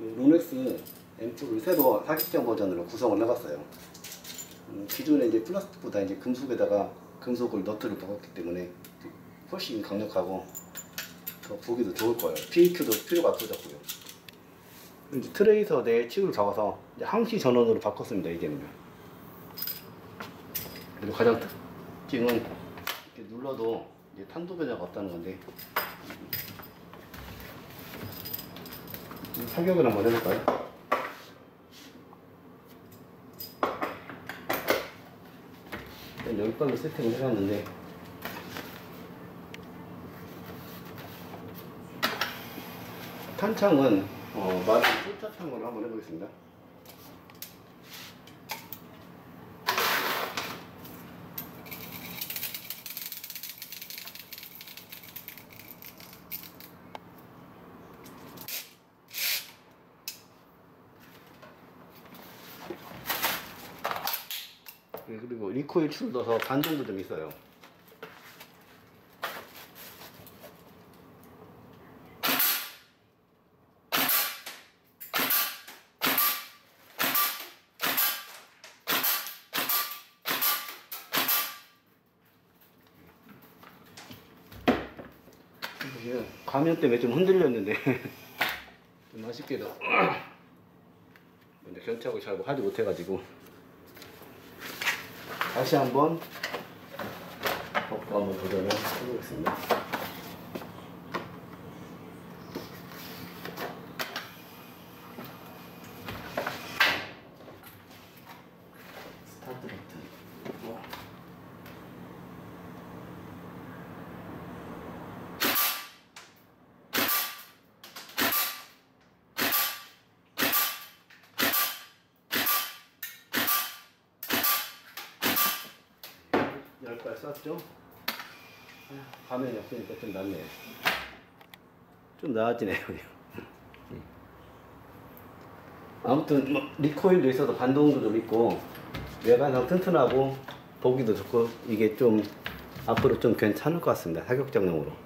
롱렉스 앰프를 새로 사격장 버전으로 구성을 해봤어요. 기존에 이제 플라스틱보다 이제 금속에다가 금속을 너트를 박았기 때문에 훨씬 강력하고 더 보기도 좋을 거예요. PAQ도 필요가 없어졌고요. 이제 트레이서 내 칩을 박아서 이제 항시 전원으로 바꿨습니다. 이제는요. 그리고 가장 특징은 이렇게 눌러도 이제 탄도 변화가 없다는 건데, 사격을 한번 해볼까요? 여기까지 세팅을 해놨는데, 탄창은 마른 쫄자창으로 한번 해보겠습니다. 그리고 리코일 추를 넣어서 반동도 좀 있어요. 가면 때문에 좀 흔들렸는데 좀 아쉽게도 먼저 견착을 잘 하지 못해가지고 다시 한번 한번 도전을 해보겠습니다. 스타트 버튼. 열 발 쐈죠? 화면이 없으니까 좀 낫네요. 좀 나아지네요. 아무튼 뭐 리코일도 있어서 반동도 좀 있고 외관상 튼튼하고 보기도 좋고, 이게 좀 앞으로 좀 괜찮을 것 같습니다. 사격장용으로.